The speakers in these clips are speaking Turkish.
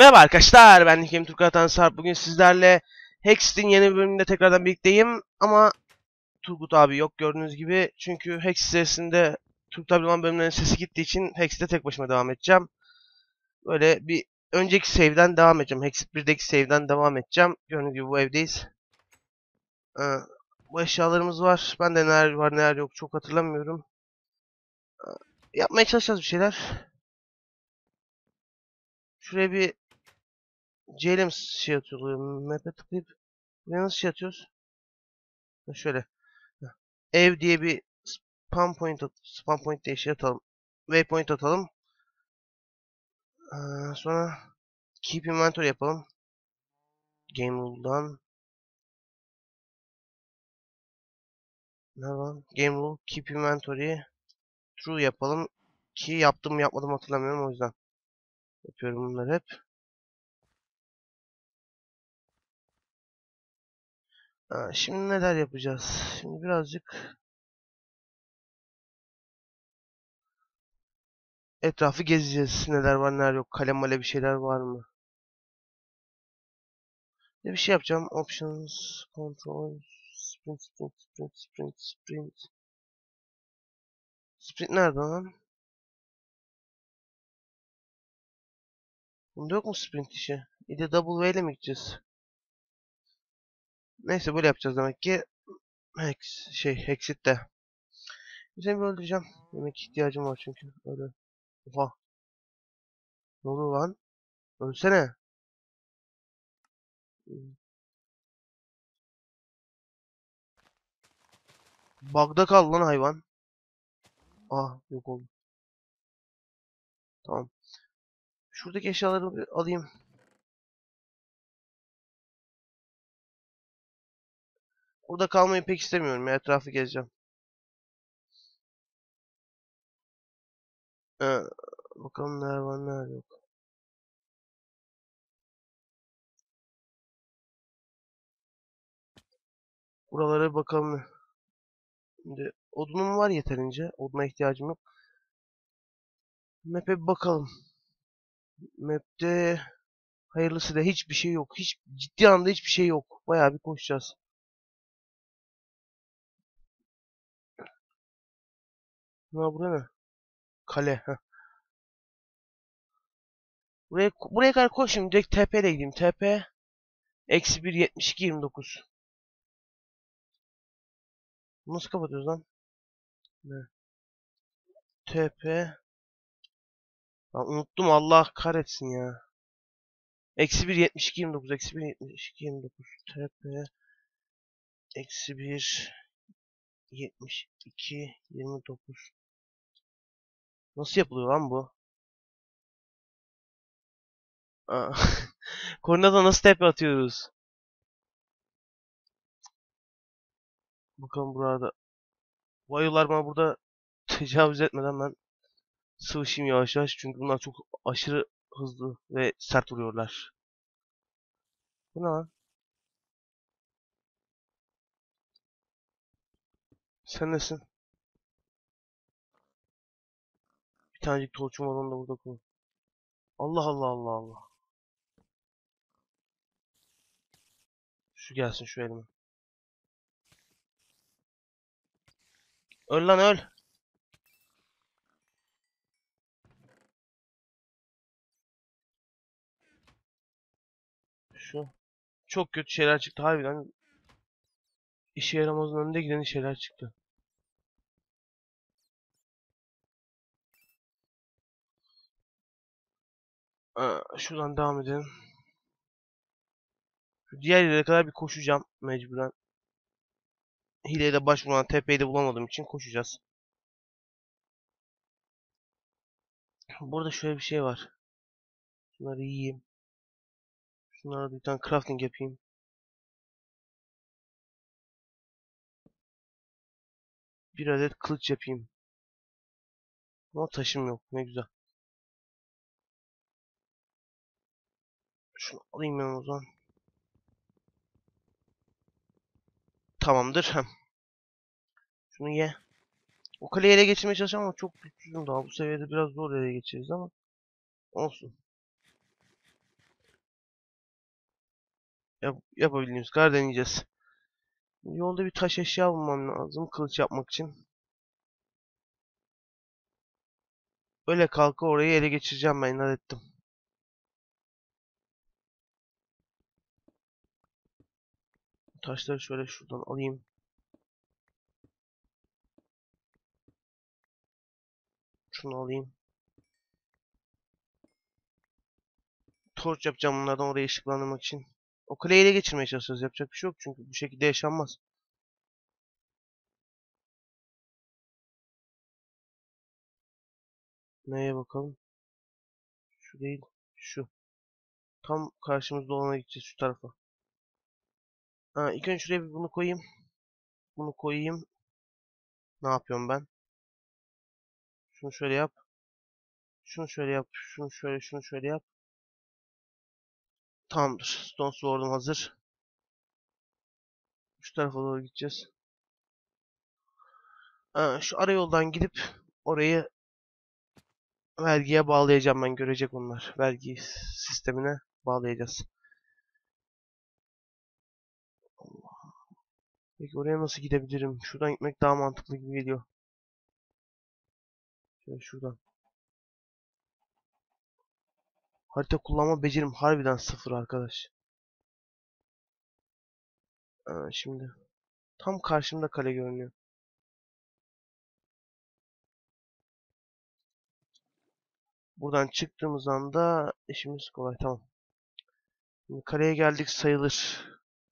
Merhaba arkadaşlar, ben Nikem Turgut Sarp. Bugün sizlerle Hext'in yeni bir bölümünde tekrardan birlikteyim. Ama Turgut abi yok gördüğünüz gibi. Çünkü Hex serisinde Turgut abi olan bölümlerin sesi gittiği için Hex'te tek başıma devam edeceğim. Böyle bir önceki save'den devam edeceğim. Hex 1'deki save'den devam edeceğim. Gördüğünüz gibi bu evdeyiz. Ee, Bu eşyalarımız var. Ben de neler var neler yok çok hatırlamıyorum. Yapmaya çalışacağız bir şeyler. Şuraya bir C ile mi şey atıyorum? Map'e tıklayıp buraya nasıl şey atıyoruz? Şöyle. Ev diye bir spam point diye şey atalım. Waypoint atalım. Sonra keep inventory yapalım. Game rule'dan. Ne var? Game rule keep inventory true yapalım. Ki yaptım mı yapmadım hatırlamıyorum o yüzden. Yapıyorum bunları hep. Şimdi neler yapacağız? Şimdi birazcık etrafı gezeceğiz. Neler var neler yok. Kalem male bir şeyler var mı? Bir şey yapacağım. Options, control, sprint. Sprint nerede lan? Bunda yok mu sprint işi? Bir de double V ile mi gideceğiz? Neyse böyle yapacağız demek ki. Hex, Hexit'te. Seni bir öldüreceğim. Yemek ihtiyacım var çünkü. Öyle. Oha. Ne oluyor lan? Ölsene. Bug'da kal lan hayvan. Ah yok oldu. Tamam. Şuradaki eşyaları bir alayım. Burada kalmayı pek istemiyorum ya. Etrafı gezeceğim. Ee, Bakalım neler var neler yok. Buralara bakalım. Şimdi odunum var yeterince. Oduna ihtiyacım yok. Map'e bir bakalım. Map'te hayırlısı da hiçbir şey yok. Hiç ciddi anlamda hiçbir şey yok. Bayağı bir koşacağız. Bura ne? Kale. Heh. Buraya kadar koşayım. Direkt TP ile gideyim. TP eksi 1 72 29. Nasıl kapatıyoruz lan? Ne? TP. Lan unuttum Allah kahretsin ya. Eksi 1 72 29. Eksi 1 72 29. TP eksi 1 72 29. Nasıl yapılıyor lan bu? Aa. Koordinata nasıl TP atıyoruz? Bakalım burada. Bu ayılar bana burada tecavüz etmeden ben sıvışayım yavaş yavaş. Çünkü bunlar çok aşırı hızlı ve sert vuruyorlar. Bu ne lan? Sen nesin? Bir tanecik torçum var onu da burada koy. Allah Allah Allah Allah. Şu gelsin şu elime. Öl lan öl. Şu. Çok kötü şeyler çıktı harbiden. İşe yaramazın önünde giden şeyler çıktı. Şuradan devam edelim. Şu diğer yere kadar bir koşacağım mecburen. Hileye de başvuran tepeyi de bulamadığım için koşacağız. Burada şöyle bir şey var. Şunları yiyeyim. Şunlara bir tane crafting yapayım. Bir adet kılıç yapayım. Ama taşım yok. Ne güzel. Şunu alayım ben o zaman. Tamamdır. Şunu ye. O kaleyi ele geçirmeye çalışacağım ama çok güçsüzüm daha. Bu seviyede biraz zor ele geçiririz ama olsun. Yapabildiğimiz kadar deneyeceğiz. Yolda bir taş eşya bulmam lazım kılıç yapmak için. Öyle kalka orayı ele geçireceğim, ben inat ettim. Taşları şöyle şuradan alayım. Şunu alayım. Torç yapacağım bunlardan orayı ışıklandırmak için. O kuleyi ele geçirmeye çalışacağız. Yapacak bir şey yok çünkü bu şekilde yaşanmaz. Neye bakalım? Şu değil. Şu. Tam karşımızda olana gideceğiz, şu tarafa. Ha, ilk önce şuraya bir bunu koyayım. Bunu koyayım. Ne yapıyorum ben? Şunu şöyle yap. Şunu şöyle yap. Şunu şöyle yap. Tamamdır. Stone Sword'um hazır. Şu tarafa doğru gideceğiz. Ha, şu ara yoldan gidip orayı vergiye bağlayacağım ben. Görecek onlar. Vergi sistemine bağlayacağız. Peki oraya nasıl gidebilirim? Şuradan gitmek daha mantıklı gibi geliyor. Şöyle şuradan. Harita kullanma becerim harbiden sıfır arkadaş. Şimdi tam karşımda kale görünüyor. Buradan çıktığımız anda işimiz kolay, tamam. Şimdi kaleye geldik sayılır.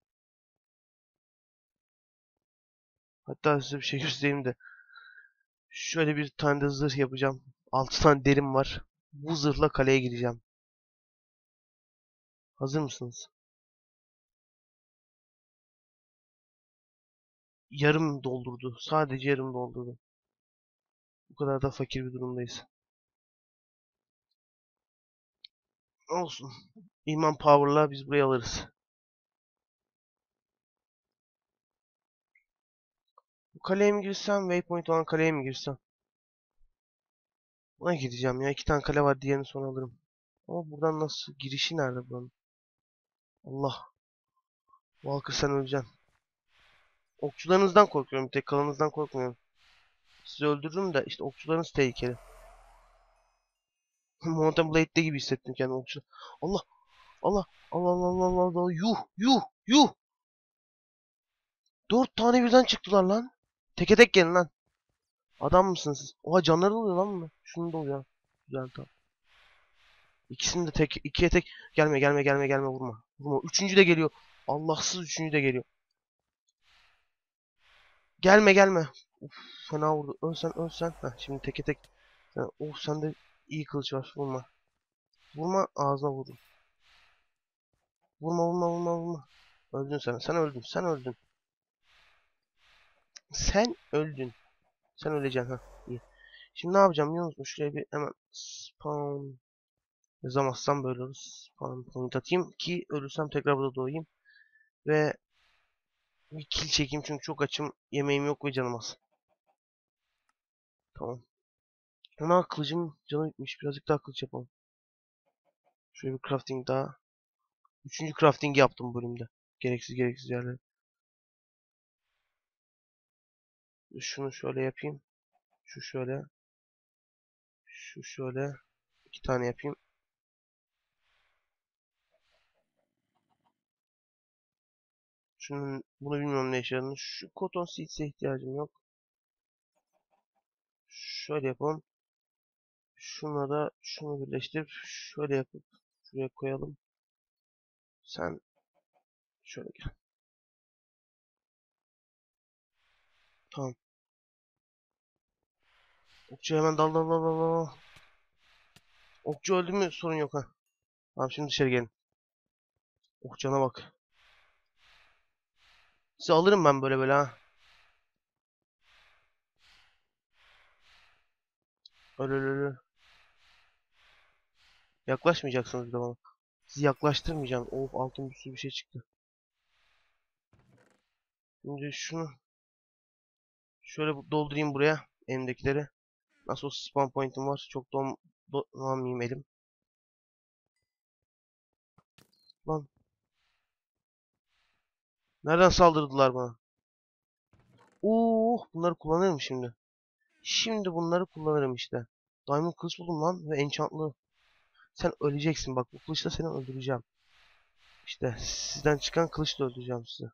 Hatta size bir şey göstereyim de. Şöyle bir tane de zırh yapacağım. 6 tane derim var. Bu zırhla kaleye gireceğim. Hazır mısınız? Yarım doldurdu. Sadece yarım doldurdu. Bu kadar da fakir bir durumdayız. Olsun. İman Power'la biz burayı alırız. Bu kaleye mi girsem? Waypoint olan kaleye mi girsem? Buna gideceğim ya. 2 tane kale var. Diğerini sonra alırım. Ama buradan nasıl? Girişi nerede buranın? Allah. Walker sen öleceksin. Okçularınızdan korkuyorum. Tek kalanınızdan korkmuyorum. Sizi öldürürüm de işte okçularınız tehlikeli. Mountain Blade'de gibi hissettim kendimi okçu. Allah. Allah. Allah Allah Allah Allah Allah. Yuh. Yuh. Yuh. 4 tane birden çıktılar lan. Teke tek gelin lan. Adam mısınız siz? Oha, canları oluyor lan mı? Şunu da oluyor. Güzel, tamam. İkisini de tek, ikiye tek. Gelme gelme gelme gelme, vurma. Vurma. Üçüncü de geliyor. Allahsız üçüncü de geliyor. Gelme gelme. Uf, fena vurdu. Ölsen ölsen. Heh, şimdi teke tek. Oh, sende iyi kılıç var. Vurma. Vurma, ağzına vurdum. Vurma vurma vurma vurma. Öldün sen. Sen öldün. Sen öldün. Sen öldün. Sen öleceksin ha. İyi. Şimdi ne yapacağım biliyor musun? Şuraya bir hemen spawn yazamazsam böyle olur. Spawn point atayım ki ölürsem tekrar burada doğayım. Ve bir kill çekeyim çünkü çok açım. Yemeğim yok ve canım az. Tamam. Ana, kılıcım canı bitmiş. Birazcık daha kılıç yapalım. Şöyle bir crafting daha. Üçüncü crafting yaptım bu bölümde. Gereksiz yerler. Şunu şöyle yapayım. Şu şöyle. Şu şöyle. 2 tane yapayım. Bunu bilmiyorum ne işe yaradığını. Şu cotton seeds'e ihtiyacım yok. Şöyle yapalım. Şuna da şunu birleştirip şöyle yapıp şuraya koyalım. Sen şöyle gel. Tamam. Okçu hemen dal dal dal dal dal. Okçu öldü mü sorun yok ha. Tamam, şimdi dışarı gelin. Okçana bak. Sizi alırım ben böyle böyle ha. Öyle öyle öyle. Yaklaşmayacaksınız bir de bana. Sizi yaklaştırmayacağım. Of, altın bir sürü bir şey çıktı. Şimdi şunu şöyle doldurayım buraya. Elimdekileri. Nasıl olsa spawn point'im var. Çok donmayayım elim. Lan Nereden saldırdılar bana? Bunları kullanırım şimdi. Şimdi bunları kullanırım işte. Diamond kılıç buldum lan ve enchantlı. Sen öleceksin bak, bu kılıçla seni öldüreceğim. İşte sizden çıkan kılıçla öldüreceğim sizi.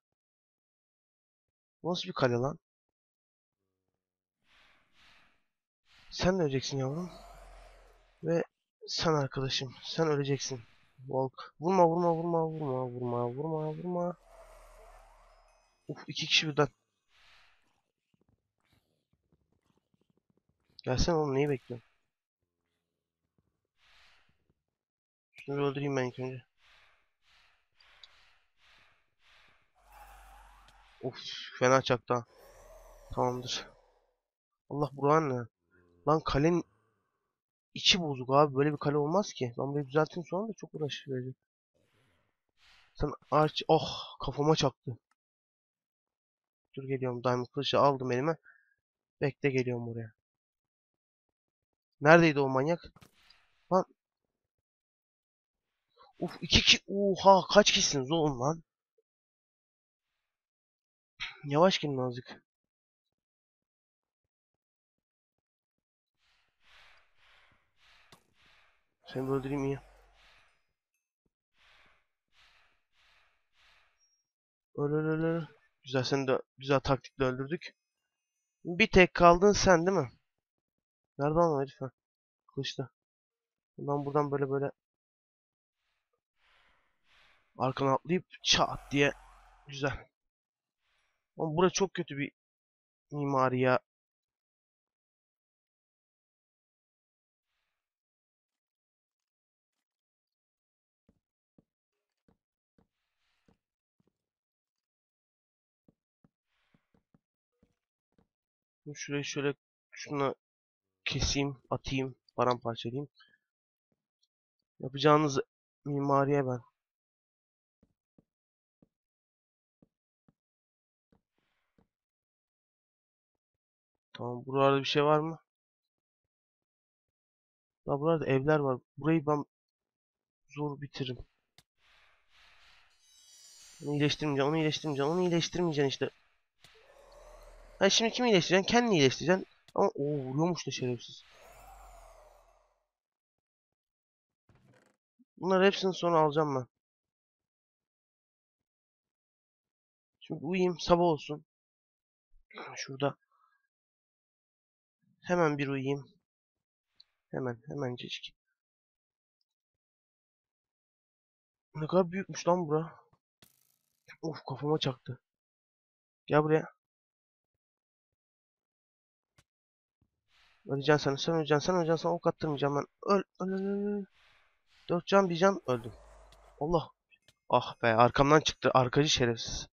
Bu nasıl bir kale lan? Sen de öleceksin yavrum. Ve sen arkadaşım, sen öleceksin. Volk. Vurma vurma vurma vurma vurma vurma vurma. Uf, iki kişi birden. Gelsene oğlum, neyi bekliyorsun? Şunu bir öldüreyim ben ilk önce. Uf, fena çaktı ha. Tamamdır. Allah, Burhan ne? Lan kalenin içi bozuk abi. Böyle bir kale olmaz ki. Ben burayı düzelteyim, sonra da çok uğraş verecek. Sen ağaç... Oh, kafama çaktı. Dur geliyorum. Diamond kılıcı aldım elime. Bekle, geliyorum oraya. Neredeydi o manyak? Lan, uf, iki kişi. Oha, kaç kişisiniz oğlum lan? Yavaş gelin azıcık. Seni bir öldüreyim iyi. Öl öl öl öl. Güzel, seni de güzel taktikle öldürdük. Bir tek kaldın sen değil mi? Nereden o herif ha? Kılıçta. Ben buradan böyle böyle arkana atlayıp çat diye. Güzel. Ama burası çok kötü bir mimari ya. Şurayı şöyle şuna keseyim, atayım, paramparçalayayım. Yapacağınız mimariye ben. Tamam, buralarda bir şey var mı? Daha buralarda evler var. Burayı ben zor bitiririm. Onu iyileştirmeyeceksin, onu iyileştirmeyeceksin, onu iyileştirmeyeceksin işte. Ha, şimdi kimi iyileştireceksin? Kendini iyileştireceksin. Ama vuruyormuş da şerefsiz. Bunları hepsini sonra alacağım ben. Şimdi uyuyayım, sabah olsun. Şurada hemen bir uyuyayım. Hemencecik. Ne kadar büyükmüş lan bura. Of, kafama çaktı. Gel buraya. Öleceksin sen, sen öleceksin, sen öleceksin, sana ok attırmayacağım ben. Öl, öl, öl, öl. 4 can, bir can, öldüm. Allah. Ah be, arkamdan çıktı, arkacı şerefsiz.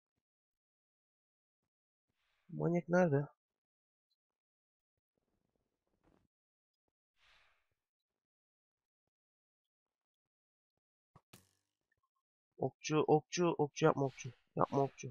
Manyak nerede? Okçu, okçu, okçu yapma okçu. Yapma okçu.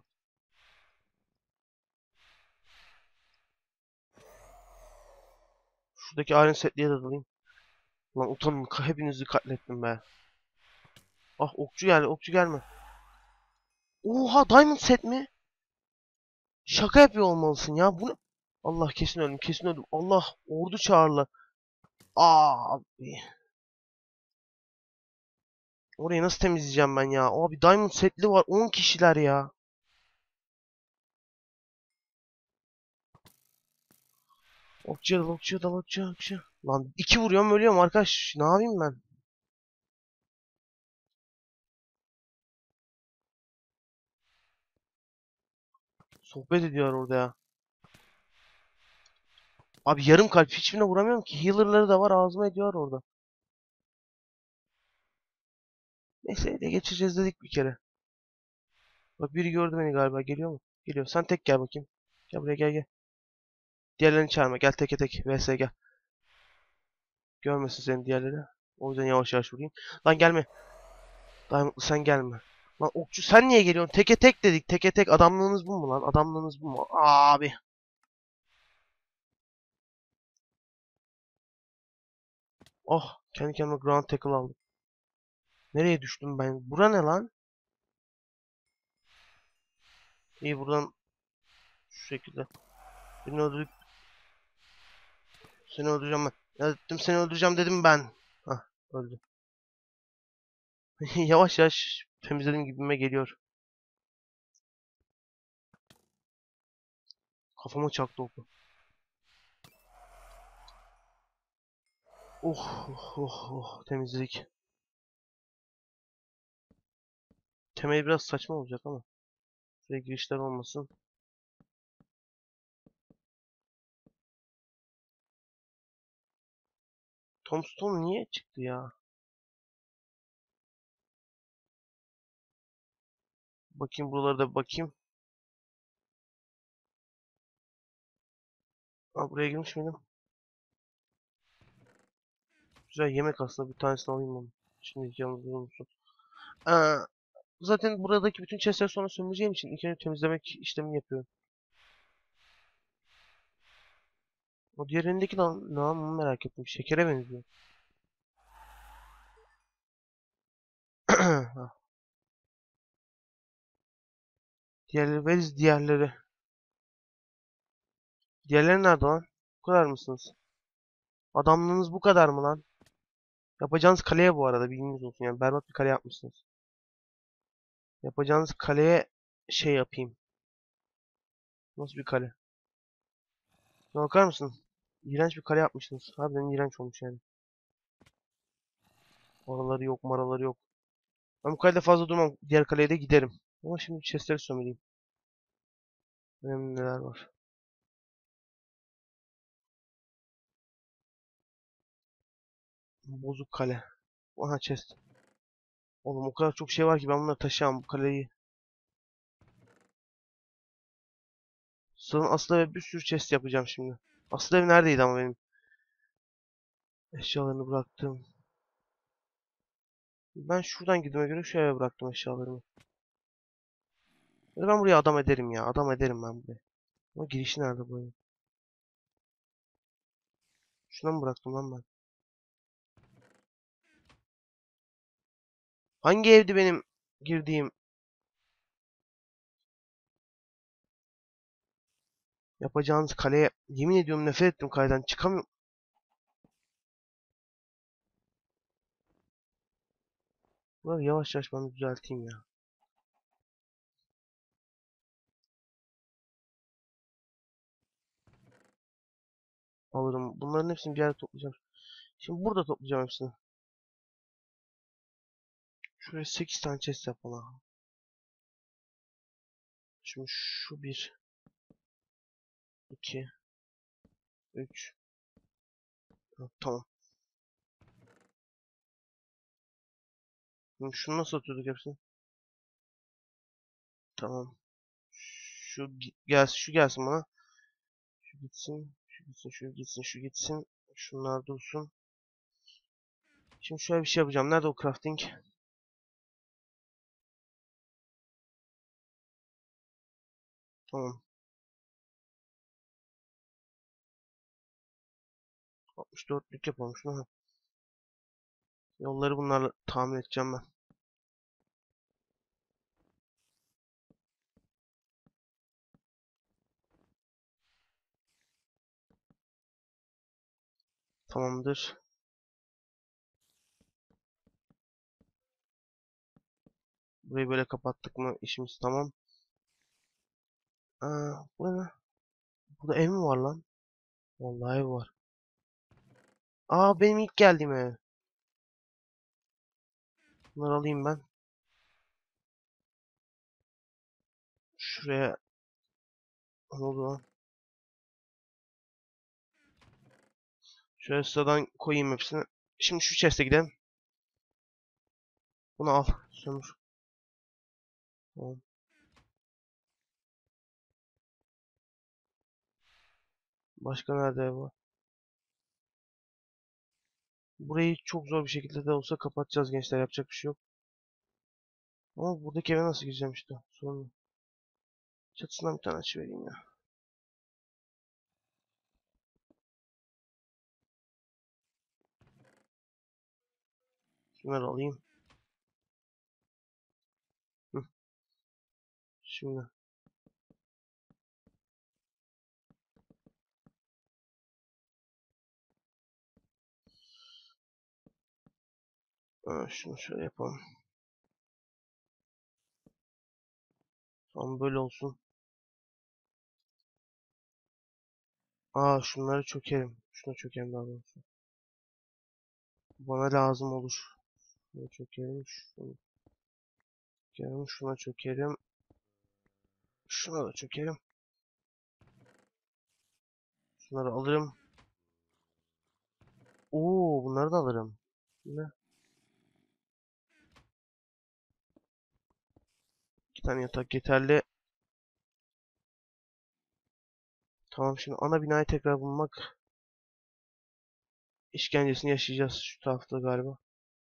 Şuradaki iron setliğe de dalayım. Lan utanın, hepinizi katlettim be. Ah, okçu geldi, okçu gelme. Oha, diamond set mi? Şaka yapıyor olmalısın ya. Bu ne? Allah, kesin öldüm, kesin öldüm. Allah, ordu çağırla. Abi. Orayı nasıl temizleyeceğim ben ya? Abi, diamond setli var, 10 kişiler ya. Okçuya dal, okçuya dal, okçuya, okçuya. Lan, iki vuruyorum ölüyorum arkadaş. Ne yapayım ben? Sohbet ediyor orada ya. Abi, yarım kalp, hiçbirine vuramıyorum ki. Healer'ları da var, ağzıma ediyor orada. Neyse, ele geçireceğiz dedik bir kere. Bak, biri gördü beni galiba. Geliyor mu? Geliyor. Sen tek gel bakayım. Gel buraya, gel gel. Diğerlerini çağırma. Gel teke tek. VS gel. Görmesin seni diğerleri. O yüzden yavaş yavaş vurayım. Lan gelme. Diamond'lı, sen gelme. Lan okçu, sen niye geliyorsun? Teke tek dedik. Teke tek. Adamlığınız bu mu lan? Adamlığınız bu mu? Abi. Oh. Kendi kendime ground tackle aldım. Nereye düştüm ben? Bura ne lan? İyi, buradan şu şekilde. Birini öldürüp seni öldüreceğim ben. Ya dedim, seni öldüreceğim dedim ben. Hah, öldü. Yavaş yavaş temizlediğim gibime geliyor. Kafama çaktı oku. Oh oh oh oh, temizledik. Temel biraz saçma olacak ama. Şuraya girişler olmasın. Tombstone niye çıktı ya? Bakayım, buralara da bakayım. Aa, buraya girmiş miydim? Güzel yemek aslında, bir tanesini alayım onu. Şimdi yalnız musun? Aa, zaten buradaki bütün chestleri sonra sömüreceğim için ilk önce temizlemek işlemini yapıyorum. O diğer elindeki ne onu merak ettim. Şekere benziyor. Diğerleri, veriz diğerleri. Diğerleri nerede lan? Bu kadar mısınız? Adamlığınız bu kadar mı lan? Yapacağınız kaleye bu arada bilginiz olsun, yani berbat bir kale yapmışsınız. Yapacağınız kaleye şey yapayım. Nasıl bir kale? Bakar mısın? İğrenç bir kale yapmışsınız. Harbiden iğrenç olmuş yani. Oraları yok, maraları yok. Ben bu kalede fazla durmam. Diğer kaleye de giderim. Ama şimdi chestleri sömüreyim. Önemli neler var. Bozuk kale. Aha, chest. Oğlum o kadar çok şey var ki ben bunları taşıyamam bu kaleyi. Sonra asıl eve bir sürü chest yapacağım şimdi. Asıl ev neredeydi ama benim? Eşyalarını bıraktım. Ben şuradan gittiğime göre şu eve bıraktım eşyalarımı. Ya ben buraya adam ederim ya. Adam ederim ben buraya. Ama girişi nerede bu evin? Şuna mı bıraktım lan ben? Hangi evdi benim girdiğim? Yapacağınız kaleye yemin ediyorum nefret ettim kaleden. Çıkamıyorum. Bunları yavaş yavaş ben bir düzelteyim ya. Alırım. Bunların hepsini bir yere toplayacağım. Şimdi burada toplayacağım hepsini. Şuraya 8 tane chest yapalım. Şimdi şu bir, 2, 3. Tamam. Şimdi şunu nasıl atıyorduk hepsini? Tamam. Gelsin, şu gelsin bana. Şu gitsin, şu gitsin, şu gitsin, şu gitsin. Şunlar dursun. Şimdi şöyle bir şey yapacağım. Nerede o crafting? Tamam. 64'lük yapalım şunu. Yolları bunlarla tamir edeceğim ben. Tamamdır. Burayı böyle kapattık mı işimiz tamam. Bu ne? Burada ev mi var lan? Vallahi ev var. Benim ilk geldiğim ev. Bunları alayım ben. Şuraya ne oldu lan? Şöyle sıradan koyayım hepsini. Şimdi şu chest'e gidelim. Bunu al. Sömür. Tamam. Başka nerede ev var? Burayı çok zor bir şekilde de olsa kapatacağız gençler. Yapacak bir şey yok. Ama buradaki eve nasıl gireceğim işte. Sorun. Çatısından bir tane açıvereyim ya. Şunları alayım. Hı. Şimdi. Şunu şöyle yapalım. Tamam böyle olsun. Şunları çökerim. Şuna çökerim daha doğrusu. Bana lazım olur. Şuna çökerim. Şunu çökerim. Şuna çökerim. Şuna da çökerim. Şunları alırım. Bunları da alırım. Ne? 2 tane yatak yeterli. Tamam, şimdi ana binayı tekrar bulmak işkencesini yaşayacağız şu tarafta galiba.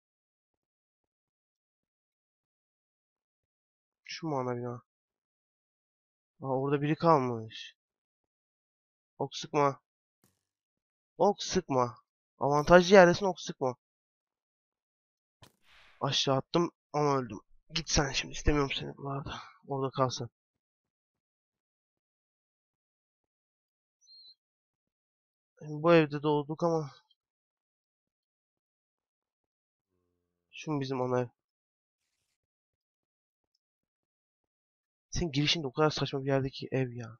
Şu mu ana bina? Orada biri kalmış. Ok sıkma. Ok sıkma. Avantajlı yerdesin, ok sıkma. Aşağı attım ama öldüm. Git sen şimdi, istemiyorum seni buralarda. Orada kalsın. Şimdi bu evde doğduk ama şu mu bizim ana ev? Senin girişin de o kadar saçma bir yerdeki ev ya.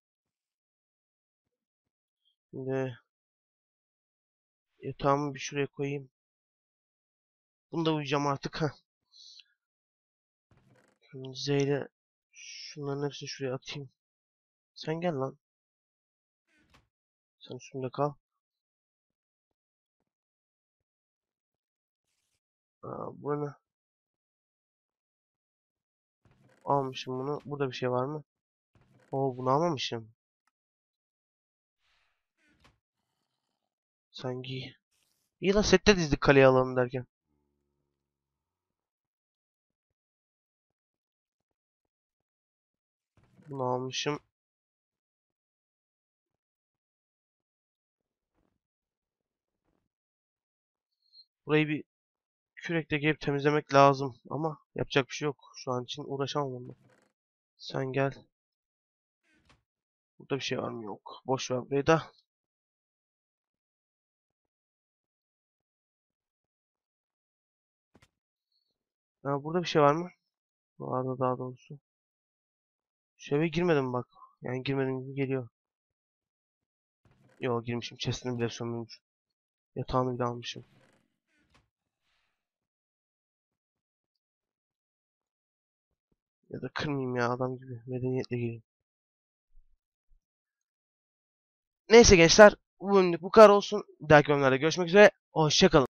Şimdi yatağımı bir şuraya koyayım. Bunu da uyuyacağım artık. Heh. Şimdi Z ile şunların hepsini şuraya atayım. Sen gel lan. Sen üstünde kal. Bu ne? Almışım bunu. Burada bir şey var mı? Bunu almamışım. Sen giy. İyi lan, sette dizdik kaleye alalım derken. Bunu almışım. Burayı bir kürekle gelip temizlemek lazım. Ama yapacak bir şey yok. Şu an için uğraşamam onunla. Sen gel. Burada bir şey var mı? Yok. Boş ver burayı da. Burada bir şey var mı? Vardı daha doğrusu. Şu eve girmedim bak. Yani girmedim gibi geliyor. Yo, girmişim. Chest'ini bile sömürmüş. Yatağını bile almışım. Ya da kırmayayım ya, adam gibi. Medeniyetle gireyim. Neyse gençler. Bu bölümlük bu kadar olsun. Bir dahaki bölümlerde görüşmek üzere. Hoşça kalın.